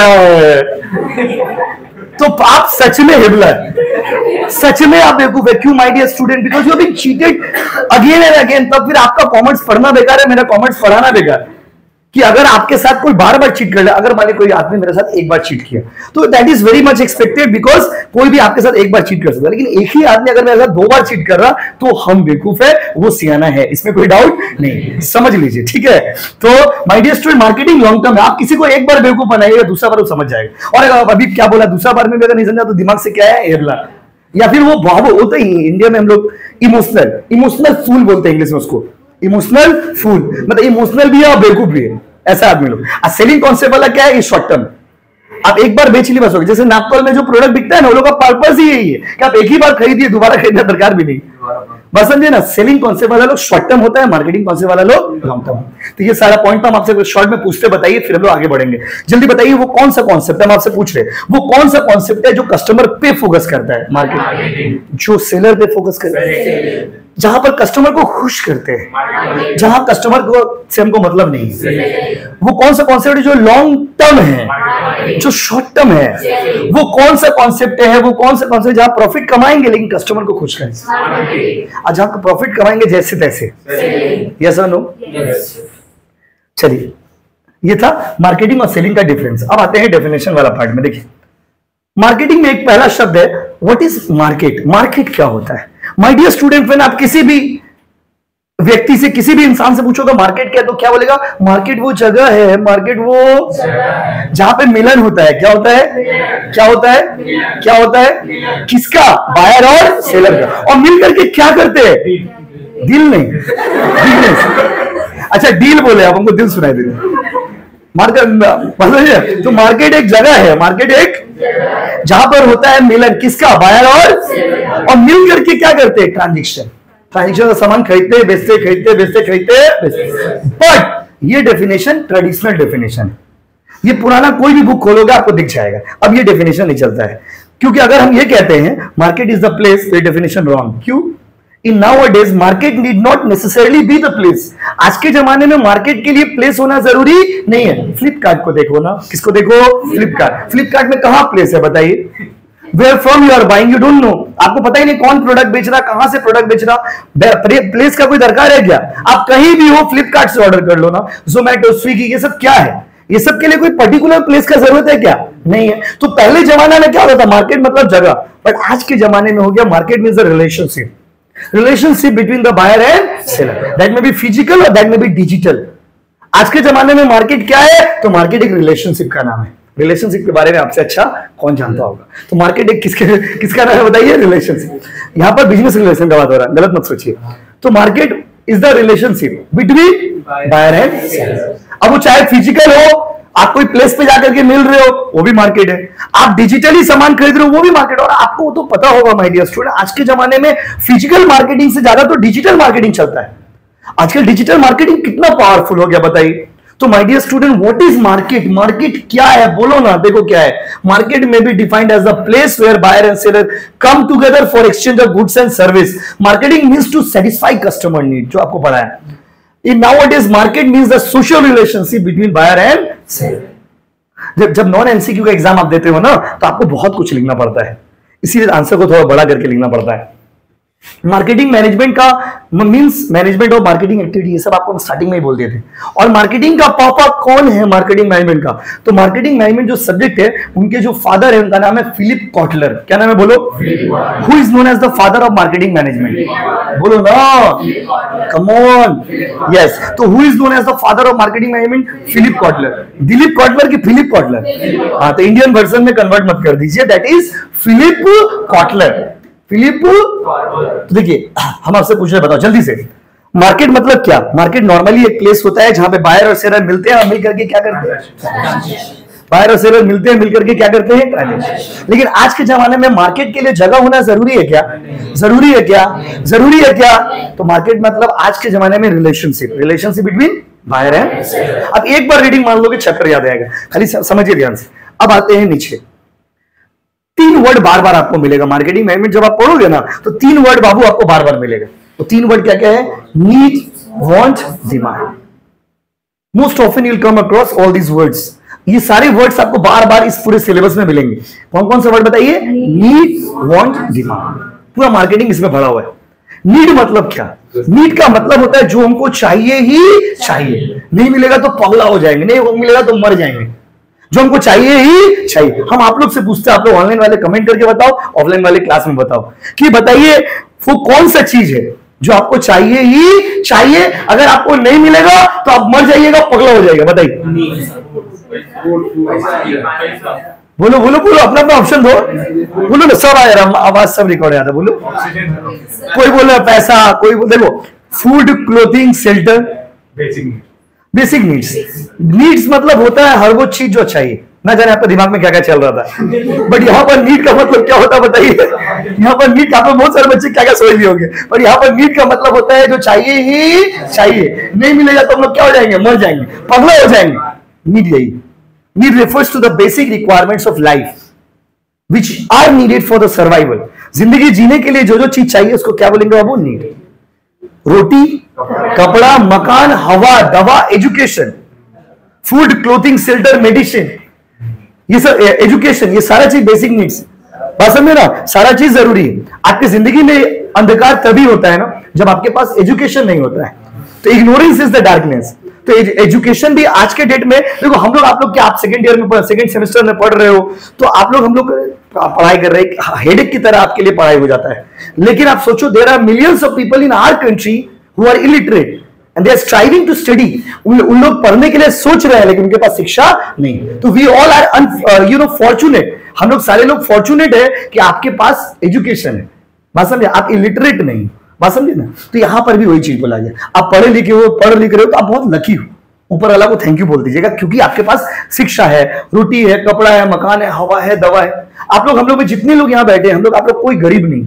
तो आप सच में हिबला है, सच में आप बेवकूफ है। क्यों my dear student? Because you have been cheated again and again. तब फिर आपका कॉमर्स पढ़ना बेकार है, मेरा कॉमर्स पढ़ाना बेकार। कि अगर आपके साथ कोई बार बार चीट कर ले, अगर मान ली कोई आदमी मेरे साथ एक बार चीट किया तो that is very much expected, because कोई भी आपके साथ एक बार चीट कर सकता है, लेकिन एक ही आदमी अगर मेरे साथ दो बार चीट कर रहा तो हम बेवकूफ है, वो सियाना है, इसमें कोई डाउट नहीं, समझ लीजिए, ठीक है। तो my dear student, marketing long term है। आप किसी को एक बार बेवकूफ बनाइएगा, दूसरा बार वो समझ जाएगा। और अभी क्या बोला, दूसरा बार में भी अगर नहीं समझा तो दिमाग से क्या है, एरला, या फिर वो बाबू होता ही। इंडिया में हम लोग इमोशनल इमोशनल फूल बोलते हैं इंग्लिश में उसको, इमोशनल फूल, मतलब इमोशनल भी है और बेवकूफ भी है, ऐसा आदमी लोग। सेलिंग कॉन्सेप्ट वाला क्या है, शॉर्ट टर्म, आप एक बार बेच ली बस हो गया। जैसे नापतोल में जो प्रोडक्ट बिकता है ना, वो लोग का पर्पस ही यही है कि आप एक ही बार खरीदिए, दोबारा खरीदना दरकार भी नहीं, बस समझे ना। सेलिंग कॉन्सेप्ट वाला लोग शॉर्ट टर्म होता है, मार्केटिंग कॉन्सेप्ट वाला लोग लॉन्ग टर्म। तो ये सारा पॉइंट तो हम आपसे शॉर्ट में पूछते, बताइए, फिर हम लोग आगे बढ़ेंगे। जल्दी बताइए वो कौन सा कॉन्सेप्ट है, हम आपसे पूछ रहे हैं वो कौन सा कॉन्सेप्ट है जो कस्टमर पे फोकस करता है, मार्केटिंग, जो सेलर पे फोकस करता है, जहां पर कस्टमर को खुश करते हैं, जहां कस्टमर को से हमको मतलब नहीं है। वो कौन सा कॉन्सेप्ट है जो लॉन्ग टर्म है, जो शॉर्ट टर्म है? वो कौन सा कॉन्सेप्ट है, वो कौन सा कॉन्सेप्ट जहां प्रॉफिट कमाएंगे लेकिन कस्टमर को खुश करेंगे, और जहां प्रॉफिट कमाएंगे जैसे तैसे? यस और नो? चलिए, ये था मार्केटिंग और सेलिंग का डिफरेंस। अब आते हैं डेफिनेशन वाला पार्ट में। देखिए, मार्केटिंग में एक पहला शब्द है, व्हाट इज मार्केट? मार्केट क्या होता है? माय डियर स्टूडेंट, व्हेन आप किसी भी व्यक्ति से, किसी भी इंसान से पूछोगे मार्केट क्या है, तो क्या बोलेगा? मार्केट वो जगह है, मार्केट वो जहां पे मिलन होता है। क्या होता है? क्या होता है? क्या होता है? किसका? बायर और सेलर का। और मिल करके क्या करते हैं? डील नहीं, बिजनेस। अच्छा डील बोले, आप हमको दिल सुनाई दे। मार्केट, तो मार्केट एक जगह है, मार्केट एक जहां पर होता है मिलन, किसका? बायर और और मिल करके क्या करते हैं? ट्रांजेक्शन। ट्रांजेक्शन का सामान खरीदते बेचते, खरीदते बेचते, खरीदते बेचते। बट ये डेफिनेशन ट्रेडिशनल डेफिनेशन है, ये पुराना कोई भी बुक खोलोगे आपको दिख जाएगा। अब ये डेफिनेशन नहीं चलता है, क्योंकि अगर हम ये कहते हैं मार्केट इज द प्लेस, तो डेफिनेशन रॉन्ग। क्यों? In nowadays market need not necessarily be the place. आज के जमाने में मार्केट के लिए प्लेस होना जरूरी नहीं है। फ्लिपकार्ट को देखो ना, किसको देखो? फ्लिपकार्ट। फ्लिपकार्ट में कहां प्लेस है बताइए? Where from you are buying, you don't know. आपको पता ही नहीं कौन प्रोडक्ट बेच रहा, कहां से प्रोडक्ट बेच रहा, प्लेस का कोई दरकार है क्या? आप कहीं भी हो फ्लिपकार्ट से ऑर्डर कर लो ना, जोमेटो, स्विगी, ये सब क्या है? ये सब के लिए कोई पर्टिकुलर प्लेस का जरूरत है क्या? नहीं है। तो पहले जमाना में क्या होता था? मार्केट मतलब जगह। बट आज के जमाने में हो गया market means the relationship, relationship between the buyer and seller. That may be physical और दैट मे बी डिजिटल। आज के जमाने में मार्केट क्या है? तो मार्केट एक रिलेशनशिप का नाम है। रिलेशनशिप के बारे में आपसे अच्छा कौन जानता होगा? तो मार्केट एक किसके किसका नाम है बताइए? रिलेशनशिप। यहां पर बिजनेस रिलेशन का बात हो रहा है, गलत मत सोचिए। तो market is the relationship between buyer and seller. अब वो चाहे फिजिकल हो, आप कोई प्लेस पे जाकर के मिल रहे हो, वो भी मार्केट है। आप डिजिटली सामान खरीद रहे हो, वो भी मार्केट। और आपको तो पता होगा माय डियर स्टूडेंट, आज के जमाने में फिजिकल मार्केटिंग से ज्यादा तो डिजिटल मार्केटिंग चलता है। आजकल डिजिटल मार्केटिंग कितना पावरफुल हो गया बताइए। तो my dear student, what is market? Market क्या है बोलो ना। देखो क्या है, market may be defined as the place where buyer and seller come together for exchange of goods and service. Marketing means to satisfy customer need, जो आपको पढ़ा है। In nowadays market means the social relationship between buyer and seller. जब जब non MCQ का exam आप देते हो ना, तो आपको बहुत कुछ लिखना पड़ता है, इसीलिए आंसर को थोड़ा बड़ा करके लिखना पड़ता है। मार्केटिंग मैनेजमेंट का means management of marketing activity, ये सब आपको हम स्टार्टिंग में ही बोल दिए थे। और मार्केटिंग का पापा कौन है मार्केटिंग मैनेजमेंट का? तो मार्केटिंग मैनेजमेंट जो सब्जेक्ट है, उनके जो फादर है उनका नाम है फिलिप कॉटलर। क्या नाम है बोलो? Who is known as the father of marketing management? बोलो ना, कम ऑन। यस, तो who is known as the father of marketing management? Philip Kotler. Dilip Kotler की फिलिप कॉटलर? हाँ, तो इंडियन वर्जन में कन्वर्ट मत कर दीजिए, that is Philip Kotler. Philip. तो देखिए, हम आपसे पूछ रहे, बताओ जल्दी से, मार्केट मतलब क्या? मार्केट नॉर्मली एक प्लेस होता है जहां पे बायर और सेलर मिलते हैं और मिल करके क्या करते हैं? बायर और सेलर मिलते हैं, मिलकर के क्या करते हैं? ट्रांजेक्शन। लेकिन आज के जमाने में मार्केट के लिए जगह होना जरूरी है क्या? जरूरी है क्या? जरूरी है क्या? तो मार्केट मतलब आज के जमाने में relationship, relationship between buyer and seller. अब एक बार रीडिंग मान लोगे, चैप्टर याद आएगा, खाली समझिए ध्यान से। अब आते हैं नीचे, तीन वर्ड बार बार आपको मिलेगा। मार्केटिंग मैनेजमेंट जब आप पढ़ोगे ना, तो तीन वर्ड बाबू आपको बार बार मिलेगा। तो तीन वर्ड क्या क्या है? Need, want, demand. Most often you will come across all these words. ये सारे वर्ड्स आपको बार बार इस पूरे सिलेबस में मिलेंगे। कौन कौन से वर्ड बताइए? Need, want, demand. पूरा मार्केटिंग इसमें भरा हुआ है। नीड मतलब क्या? नीड का मतलब होता है जो हमको चाहिए ही चाहिए, नहीं मिलेगा तो पगला हो जाएंगे, नहीं मिलेगा तो मर जाएंगे। जो हमको चाहिए ही चाहिए। हम आप लोग से पूछते हैं, आप लोग ऑनलाइन वाले कमेंट करके बताओ, ऑफलाइन वाले क्लास में बताओ कि बताइए वो कौन सा चीज है जो आपको चाहिए ही चाहिए, अगर आपको नहीं मिलेगा तो आप मर जाइएगा, पगला हो जाएगा। बताइए, बोलो बोलो बोलो, अपना अपना ऑप्शन दो, बोलो ना, सब आया, आवाज सब रिकॉर्ड आता, बोलो। कोई बोले पैसा, कोई देखो, food, clothing, shelter, basic needs. Needs मतलब होता है हर वो चीज जो चाहिए। ना जाने आपके दिमाग में क्या क्या चल रहा था, बट यहाँ पर नीड का मतलब क्या होता है बताइए। यहाँ पर नीड का, बहुत सारे बच्चे क्या क्या सोच लिए होंगे, पर यहाँ पर नीड का मतलब होता है जो चाहिए ही चाहिए, नहीं मिलेगा तो हम लोग क्या हो जाएंगे? मर जाएंगे, पगला हो जाएंगे। नीड यही, need refers to the basic requirements of life which are needed for the survival. जिंदगी जीने के लिए जो जो चीज चाहिए उसको क्या बोलेंगे बाबू? नीड। रोटी, कपड़ा, मकान, हवा, दवा, education, food, clothing, shelter, medicine, ये सब एजुकेशन, ये सारा चीज बेसिक नीड्स। बात समझे ना, सारा चीज जरूरी है। आपकी जिंदगी में अंधकार तभी होता है ना जब आपके पास एजुकेशन नहीं होता है। तो इग्नोरेंस इज द डार्कनेस। तो एजुकेशन भी आज के डेट में, देखो हम लोग, आप लोग क्या, आप सेकंड ईयर में, सेकंड सेमेस्टर में पढ़ रहे हो, तो आप लोग, हम लोग पढ़ाई कर रहे हैं, हेडेक की तरह आपके लिए पढ़ाई हो जाता है। लेकिन आप सोचो, there are millions of people in our country who are illiterate and they are striving to study, उन, उन लोग पढ़ने के लिए सोच रहे हैं लेकिन उनके पास शिक्षा नहीं। तो we all are you know fortunate, हम लोग सारे लोग फॉर्चुनेट है कि आपके पास एजुकेशन है, बात समझे, आप इलिटरेट नहीं, बात समझे ना। तो यहां पर भी वही चीज बोला गया, आप पढ़े लिखे हो, पढ़ लिख रहे हो तो आप बहुत लकी हो, ऊपर वाला को थैंक यू बोल दीजिएगा क्योंकि आपके पास शिक्षा है, रोटी है, कपड़ा है, मकान है, हवा है, दवा है। आप लोग, हम लोग में जितने लोग यहाँ बैठे हैं, हम लोग, आप लोग कोई गरीब नहीं।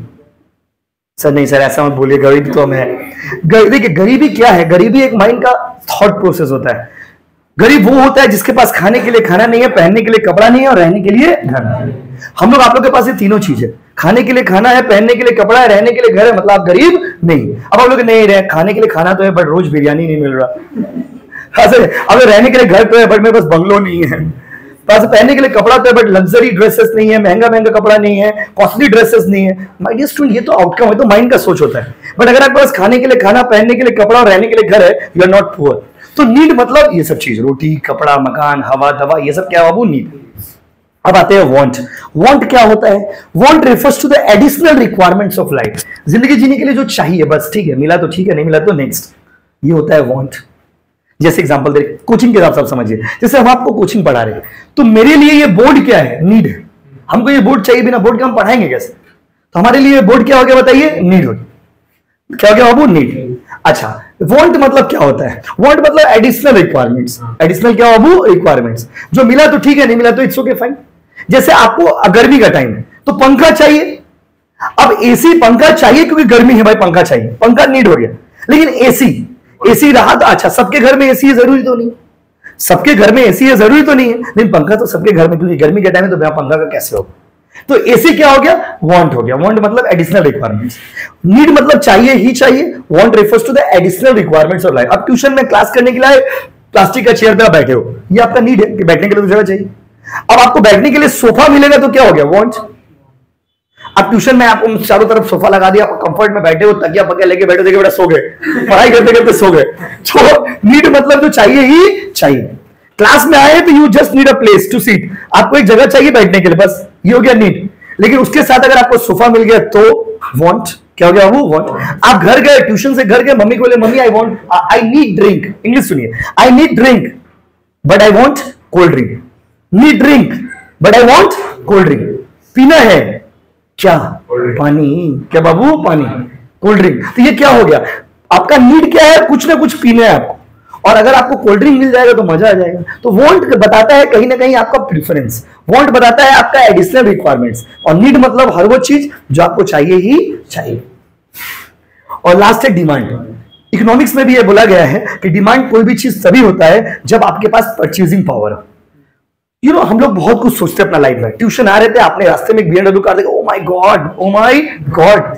सर नहीं सर ऐसा मत बोलिए, गरीब तो हम है। देखिए गरीबी क्या है, गरीबी एक माइंड का थॉट प्रोसेस होता है। गरीब वो होता है जिसके पास खाने के लिए खाना नहीं है, पहनने के लिए कपड़ा नहीं है और रहने के लिए घर नहीं है। हम लोग, आप लोग के पास ये तीनों चीज है, खाने के लिए खाना है, पहनने के लिए कपड़ा है, रहने के लिए घर है, मतलब आप गरीब नहीं। अब आप लोग नहीं रहे, खाने के लिए खाना तो है बट रोज बिरयानी नहीं मिल रहा, अब रहने के लिए घर तो है बट मेरे पास बंगलो नहीं है, पास पहनने के लिए कपड़ा तो है बट लग्जरी ड्रेसेस नहीं है, महंगा महंगा कपड़ा नहीं है, कॉस्टली ड्रेसेस नहीं है। माय डियर स्टूडेंट, ये तो आउटकम है, तो माइंड का सोच होता है। बट अगर आपके पास खाने के लिए खाना, पहनने के लिए कपड़ा और रहने के लिए घर है, यू आर नॉट पुअर। तो नीड मतलब ये सब चीज, रोटी, कपड़ा, मकान, हवा, दवा, ये सब क्या बाबू नीड। अब आते हैं वांट। वांट क्या होता है? Want refers to the additional requirements of life. जिंदगी जीने के लिए जो चाहिए बस, ठीक है, मिला तो ठीक है, नहीं मिला तो नेक्स्ट, ये होता है वांट। जैसे एग्जांपल दे, कोचिंग के हिसाब से आप समझिए, जैसे हम आपको कोचिंग पढ़ा रहे हैं तो मेरे लिए ये बोर्ड क्या है? नीड है। हमको ये बोर्ड चाहिए, बिना बोर्ड के हम पढ़ाएंगे कैसे? तो हमारे लिए बोर्ड क्या हो गया बताइए? नीड हो गया। क्या हो गया बाबू? नीड। अच्छा, वांट मतलब क्या होता है? वांट मतलब एडिशनल रिक्वायरमेंट्स। एडिशनल क्या बाबू? रिक्वायरमेंट्स। जो मिला तो ठीक है, नहीं मिला तो इट्स ओके फाइन। जैसे आपको गर्मी का टाइम है तो पंखा चाहिए, अब एसी पंखा चाहिए क्योंकि गर्मी है भाई, पंखा चाहिए, पंखा नीड हो गया। लेकिन एसी एसी रहा तो अच्छा, सबके घर में एसी है जरूरी तो नहीं, सबके घर में एसी है जरूरी तो नहीं है, लेकिन पंखा तो सबके घर में, क्योंकि गर्मी के टाइम में तो बिना पंखा का कैसे होगा? तो एसी क्या हो गया? वांट हो गया। वांट मतलब एडिशनल रिक्वायरमेंट्स। नीड मतलब चाहिए ही चाहिए। Want refers to the additional requirements of life. अब ट्यूशन में क्लास करने के लिए प्लास्टिक का चेयर पे आप बैठे हो, ये आपका नीड है कि बैठने के लिए तो जगह चाहिए। अब आपको बैठने के लिए सोफा मिलेगा तो क्या हो गया? वांट। अब ट्यूशन में आपको चारों तरफ सोफा लगा दिया, आप कंफर्ट में बैठे हो, तकिया पकिया लेके बैठे, देखिए बेटा सो गए, पढ़ाई करते करते सो गए। तो नीड मतलब तो चाहिए ही चाहिए। क्लास में आए तो you just need a place to seat, आपको एक जगह चाहिए बैठने के लिए, बस ये हो गया नीड। लेकिन उसके साथ अगर आपको सोफा मिल गया तो वांट। क्या हो गया वो? वांट। आप घर गए, ट्यूशन से घर गए, मम्मी को बोले mummy I want, I need drink, English सुनिए, I need drink but I want cold drink. Need drink but I want cold drink. पीना है क्या? पानी। क्या बाबू? पानी, कोल्ड ड्रिंक। तो ये क्या हो गया? आपका नीड क्या है? कुछ ना कुछ पीना है आपको, और अगर आपको कोल्ड ड्रिंक मिल जाएगा तो मजा आ जाएगा। तो वांट बताता है कहीं ना कहीं आपका प्रेफरेंस, वांट बताता है आपका एडिशनल रिक्वायरमेंट्स, और नीड मतलब हर वो चीज जो आपको चाहिए ही चाहिए। और लास्ट है डिमांड। इकोनॉमिक्स में भी ये बोला गया है कि डिमांड कोई भी चीज तभी होता है जब आपके पास परचेजिंग पावर है। यू नो, हम लोग बहुत कुछ सोचते हैं अपना लाइफ में। ट्यूशन आ रहे थे, आपने रास्ते में एक बीएमडब्ल्यू कार देखा, oh my God, oh my God,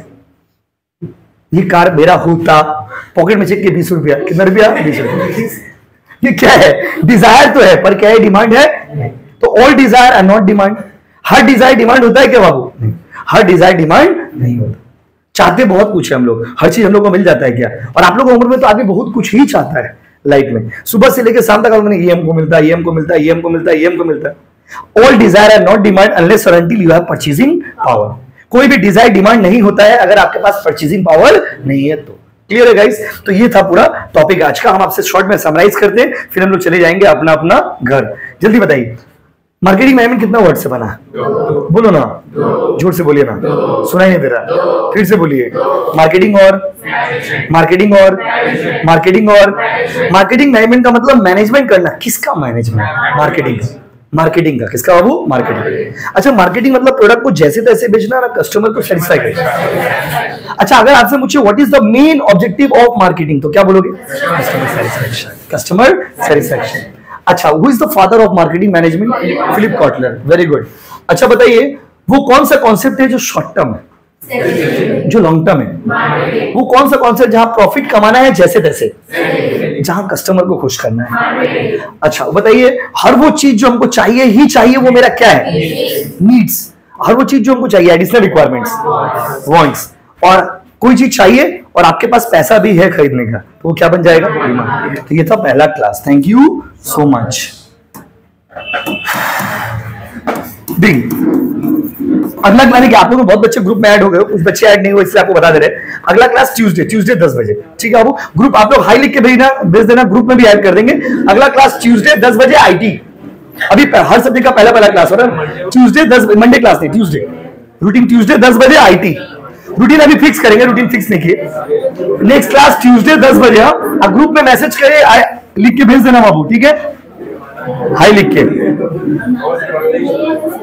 ये कार मेरा होता। पॉकेट में चेक के बीस रुपया, कितना रुपया? बीस रुपया। ये क्या है? डिजायर तो है पर क्या है? डिमांड है। तो all desire are not demand. हर डिजायर डिमांड होता है क्या बाबू? हर डिजायर डिमांड नहीं होता। चाहते बहुत कुछ है हम लोग, हर चीज हम लोग को मिल जाता है क्या? और आप लोग उम्र में तो आदमी बहुत कुछ ही चाहता है लाइफ में, सुबह से लेकर शाम तक ये हमको मिलता है, ये हमको मिलता है, ये हमको मिलता है, ये हमको मिलता है। All desire are not demand unless और until you have purchasing power. कोई भी डिजायर डिमांड नहीं होता है अगर आपके पास परचेजिंग पावर नहीं है तो। क्लियर है गाइस? तो ये था पूरा टॉपिक आज का। हम आपसे शॉर्ट में समराइज करते हैं, फिर हम लोग चले जाएंगे अपना अपना घर। जल्दी बताइए, मार्केटिंग मैनेजमेंट कितना वर्ड से बना? बोलो ना, जोर से बोलिए ना, सुनाई नहीं दे रहा, फिर से बोलिए। मार्केटिंग और मार्केटिंग और मार्केटिंग और मार्केटिंग मैनेजमेंट का मतलब मैनेजमेंट करना। किसका मैनेजमेंट? मार्केटिंग का। मार्केटिंग का किसका बाबू? मार्केटिंग। अच्छा, मार्केटिंग मतलब प्रोडक्ट को जैसे तैसे बेचना ना, कस्टमर को सेटिस्फाई करना। अच्छा, अगर आपसे पूछे what is the main objective of marketing तो क्या बोलोगे? Customer satisfaction. Customer satisfaction. अच्छा, who is the father of marketing management? Philip Kotler. Very good. अच्छा बताइए, वो कौन सा कॉन्सेप्ट है जो शॉर्ट टर्म है, जो लॉन्ग टर्म है? वो कौन सा कॉन्सेप्ट जहां प्रॉफिट कमाना है जैसे तैसे, जहां कस्टमर को खुश करना है? अच्छा बताइए, हर वो चीज जो हमको चाहिए ही चाहिए वो मेरा क्या है? नीड्स। हर वो चीज जो हमको चाहिए, एडिशनल रिक्वायरमेंट्स, वांट्स। और कोई चीज चाहिए और आपके पास पैसा भी है खरीदने का तो वो क्या बन जाएगा? डिमांड। तो ये था पहला class. Thank you so much. अगला यानी कि आप लोग बहुत बच्चे ग्रुप में ऐड हो गए हो, कुछ बच्चे ऐड नहीं हुए इसलिए आपको बता दे रहे हैं। अगला क्लास ट्यूसडे ट्यूसडे दस बजे, ठीक है बाबू। ग्रुप आप लोग हाई लिख के भेजना भेज देना, ग्रुप में भी ऐड कर देंगे। अगला क्लास ट्यूसडे दस बजे आईटी। अभी हर सब्जेक्ट का पहला पहला क्लास हो रहा है। ट्यूसडे दस मंडे क्लास नहीं, ट्यूसडे रूटीन ट्यूसडे दस बजे आईटी। रूटीन अभी फिक्स करेंगे, रूटीन फिक्स नहीं किए। नेक्स्ट क्लास ट्यूसडे दस बजे। हाँ, ग्रुप में मैसेज करे, लिख के भेज देना बाबू, ठीक है, हाई लिख के।